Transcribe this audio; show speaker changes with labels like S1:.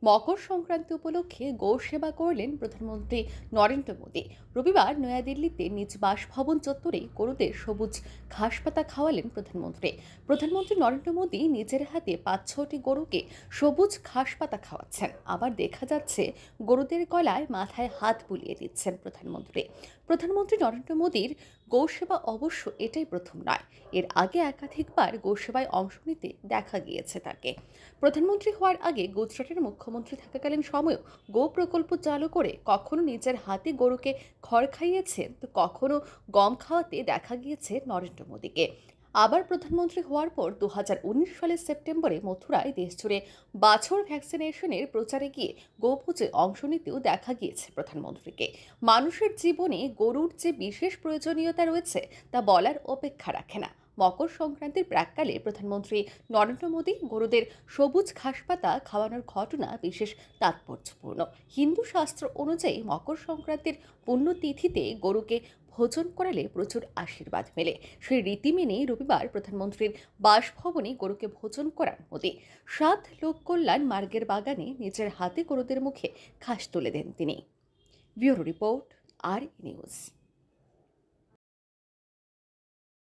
S1: মকর সংক্রান্তি উপলক্ষে গো সেবা করলেন প্রধানমন্ত্রী নরেন্দ্র মোদী। রবিবার নয়াদিল্লিতে নিজ বাসভবন চত্বরে গরুদের সবুজ ঘাসপাতা খাওয়ালেন প্রধানমন্ত্রী। প্রধানমন্ত্রী নরেন্দ্র মোদী নিজের হাতে ৫-৬টি গরুকে সবুজ ঘাসপাতা খাওয়াচ্ছেন, আবার দেখা যাচ্ছে গরুদের গলায় মাথায় হাত বুলিয়ে দিচ্ছেন প্রধানমন্ত্রী। প্রধানমন্ত্রী নরেন্দ্র মোদীর গৌসেবা অবশ্য এটাই প্রথম নয়। এর আগে একাধিকবার গৌসেবায় অংশ নিতে দেখা গিয়েছে তাকে। প্রধানমন্ত্রী হওয়ার আগে গুজরাটের মুখ্যমন্ত্রী থাকাকালীন সময়েও গো প্রকল্প চালু করে কখনো নিজের হাতে গরুকে খড় খাইয়েছেন, তো কখনো গম খাওয়াতে দেখা গিয়েছে নরেন্দ্র মোদীকে। আবার প্রধানমন্ত্রী হওয়ার পর 2019 সালের সেপ্টেম্বরে মথুরায় দেশজুড়ে বাছর ভ্যাকসিনেশনের প্রচারে গিয়ে গোপুজোয় অংশ নিতেও দেখা গিয়েছে প্রধানমন্ত্রীকে। মানুষের জীবনে গরুর যে বিশেষ প্রয়োজনীয়তা রয়েছে তা বলার অপেক্ষা রাখে না। মকর সংক্রান্তির প্রাক্কালে প্রধানমন্ত্রী নরেন্দ্র মোদী গরুদের সবুজ ঘাসপাতা খাওয়ানোর ঘটনা বিশেষ তাৎপর্যপূর্ণ। হিন্দু শাস্ত্র অনুযায়ী মকর সংক্রান্তির পুণ্যতিথিতে গরুকে ভোজন করালে প্রচুর আশীর্বাদ মেলে। সেই রীতি মেনে রবিবার প্রধানমন্ত্রীর বাসভবনে গরুকে ভোজন করান মোদী। 7 লোক কল্যাণ মার্গের বাগানে নিজের হাতে গরুদের মুখে ঘাস তুলে দেন তিনি। ব্যুরো রিপোর্ট, আর নিউজ।